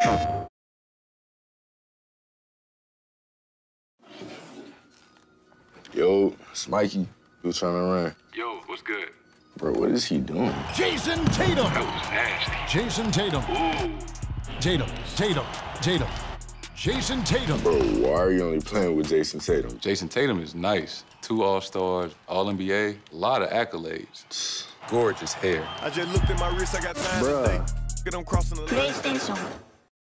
Yo, it's Mikey. Who's trying to run? Yo, what's good? Bro, what is he doing? Jason Tatum. That was nasty. Jason Tatum. Ooh. Tatum. Jason Tatum. Bro, why are you only playing with Jason Tatum? Jason Tatum is nice. 2 All-Stars, All-NBA, a lot of accolades. Gorgeous hair. I just looked at my wrist, I got time to think. I'm crossing the line. PlayStation